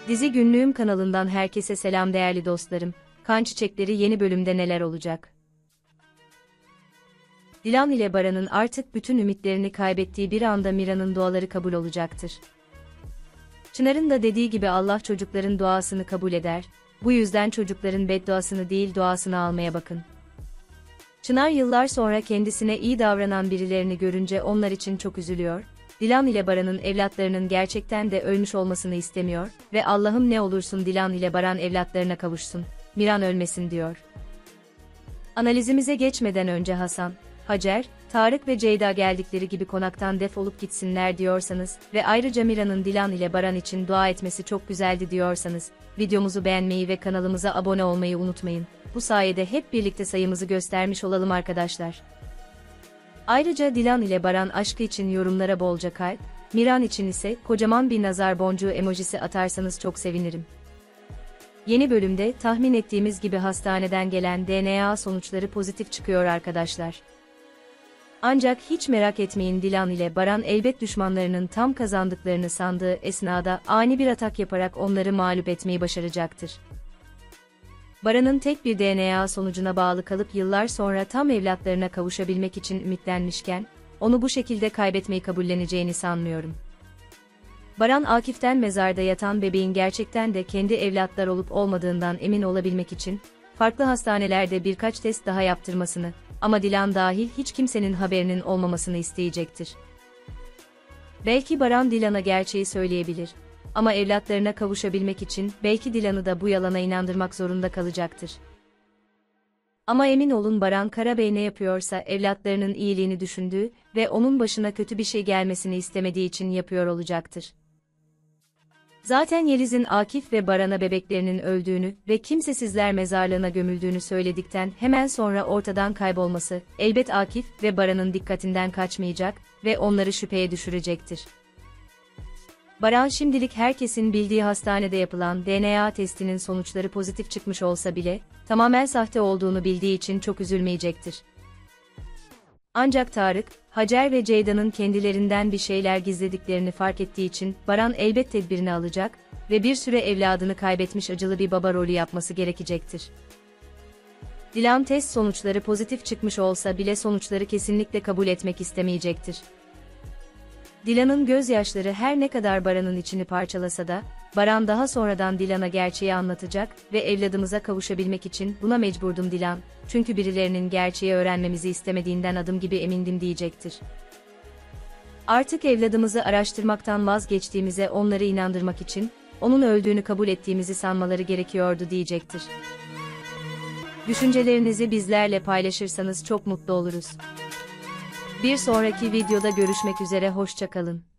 Dizi Günlüğüm kanalından herkese selam değerli dostlarım. Kan Çiçekleri yeni bölümde neler olacak? Dilan ile Baran'ın artık bütün ümitlerini kaybettiği bir anda Mira'nın duaları kabul olacaktır. Çınar'ın da dediği gibi Allah çocukların duasını kabul eder, bu yüzden çocukların bedduasını değil duasını almaya bakın. Çınar yıllar sonra kendisine iyi davranan birilerini görünce onlar için çok üzülüyor. Dilan ile Baran'ın evlatlarının gerçekten de ölmüş olmasını istemiyor ve Allah'ım ne olursun Dilan ile Baran evlatlarına kavuşsun, Miran ölmesin diyor. Analizimize geçmeden önce Hasan, Hacer, Tarık ve Ceyda geldikleri gibi konaktan defolup gitsinler diyorsanız ve ayrıca Mira'nın Dilan ile Baran için dua etmesi çok güzeldi diyorsanız, videomuzu beğenmeyi ve kanalımıza abone olmayı unutmayın. Bu sayede hep birlikte sayımızı göstermiş olalım arkadaşlar. Ayrıca Dilan ile Baran aşkı için yorumlara bolca kalp, Miran için ise kocaman bir nazar boncuğu emojisi atarsanız çok sevinirim. Yeni bölümde tahmin ettiğimiz gibi hastaneden gelen DNA sonuçları pozitif çıkıyor arkadaşlar. Ancak hiç merak etmeyin, Dilan ile Baran elbet düşmanlarının tam kazandıklarını sandığı esnada ani bir atak yaparak onları mağlup etmeyi başaracaktır. Baran'ın tek bir DNA sonucuna bağlı kalıp yıllar sonra tam evlatlarına kavuşabilmek için ümitlenmişken, onu bu şekilde kaybetmeyi kabulleneceğini sanmıyorum. Baran Akif'ten mezarda yatan bebeğin gerçekten de kendi evlatlar olup olmadığından emin olabilmek için, farklı hastanelerde birkaç test daha yaptırmasını, ama Dilan dahil hiç kimsenin haberinin olmamasını isteyecektir. Belki Baran Dilan'a gerçeği söyleyebilir. Ama evlatlarına kavuşabilmek için belki Dilan'ı da bu yalana inandırmak zorunda kalacaktır. Ama emin olun Baran Karabey ne yapıyorsa evlatlarının iyiliğini düşündüğü ve onun başına kötü bir şey gelmesini istemediği için yapıyor olacaktır. Zaten Yeliz'in Akif ve Baran'a bebeklerinin öldüğünü ve kimsesizler mezarlığına gömüldüğünü söyledikten hemen sonra ortadan kaybolması, elbet Akif ve Baran'ın dikkatinden kaçmayacak ve onları şüpheye düşürecektir. Baran şimdilik herkesin bildiği hastanede yapılan DNA testinin sonuçları pozitif çıkmış olsa bile, tamamen sahte olduğunu bildiği için çok üzülmeyecektir. Ancak Tarık, Hacer ve Ceyda'nın kendilerinden bir şeyler gizlediklerini fark ettiği için Baran elbet tedbirini alacak ve bir süre evladını kaybetmiş acılı bir baba rolü yapması gerekecektir. Dilan test sonuçları pozitif çıkmış olsa bile sonuçları kesinlikle kabul etmek istemeyecektir. Dilan'ın gözyaşları her ne kadar Baran'ın içini parçalasa da, Baran daha sonradan Dilan'a gerçeği anlatacak ve evladımıza kavuşabilmek için buna mecburdum Dilan, çünkü birilerinin gerçeği öğrenmemizi istemediğinden adım gibi emindim diyecektir. Artık evladımızı araştırmaktan vazgeçtiğimize onları inandırmak için, onun öldüğünü kabul ettiğimizi sanmaları gerekiyordu diyecektir. Düşüncelerinizi bizlerle paylaşırsanız çok mutlu oluruz. Bir sonraki videoda görüşmek üzere, hoşça kalın.